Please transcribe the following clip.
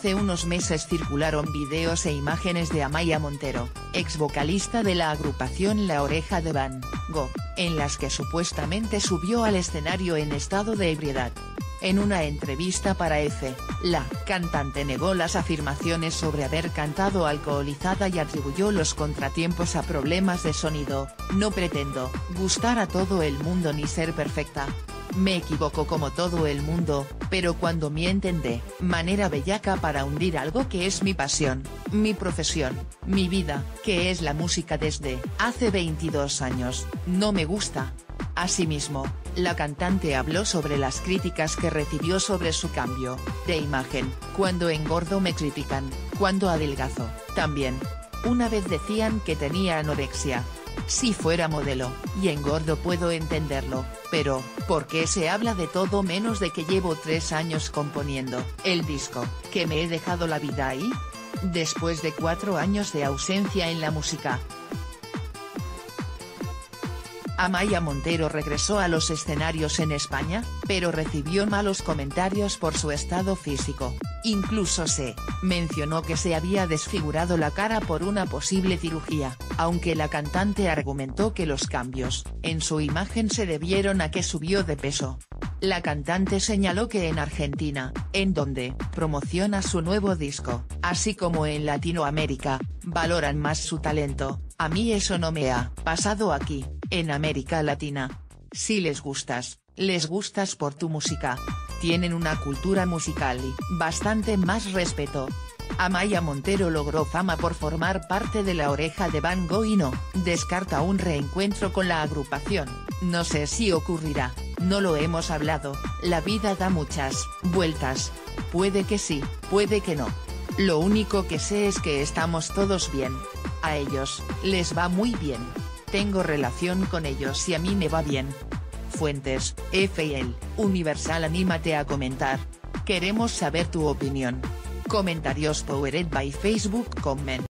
Hace unos meses circularon videos e imágenes de Amaia Montero, ex vocalista de la agrupación La Oreja de Van Gogh, en las que supuestamente subió al escenario en estado de ebriedad. En una entrevista para EFE, la cantante negó las afirmaciones sobre haber cantado alcoholizada y atribuyó los contratiempos a problemas de sonido. No pretendo gustar a todo el mundo ni ser perfecta. Me equivoco como todo el mundo, pero cuando mienten de manera bellaca para hundir algo que es mi pasión, mi profesión, mi vida, que es la música desde hace 22 años, no me gusta. Asimismo, la cantante habló sobre las críticas que recibió sobre su cambio de imagen. Cuando engordo me critican, cuando adelgazo, también. Una vez decían que tenía anorexia. Si fuera modelo, y engordo puedo entenderlo, pero, ¿por qué se habla de todo menos de que llevo 3 años componiendo el disco, que me he dejado la vida ahí? Después de 4 años de ausencia en la música. Amaia Montero regresó a los escenarios en España, pero recibió malos comentarios por su estado físico. Incluso se mencionó que se había desfigurado la cara por una posible cirugía, aunque la cantante argumentó que los cambios en su imagen se debieron a que subió de peso. La cantante señaló que en Argentina, en donde promociona su nuevo disco, así como en Latinoamérica, valoran más su talento. A mí eso no me ha pasado aquí, en América Latina. Si les gustas por tu música. Tienen una cultura musical y bastante más respeto. Amaia Montero logró fama por formar parte de La Oreja de Van Gogh y no descarta un reencuentro con la agrupación. No sé si ocurrirá, no lo hemos hablado, la vida da muchas vueltas. Puede que sí, puede que no. Lo único que sé es que estamos todos bien. A ellos les va muy bien. Tengo relación con ellos y a mí me va bien. Fuentes, EFE y El Universal. Anímate a comentar. Queremos saber tu opinión. Comentarios powered by Facebook Comment.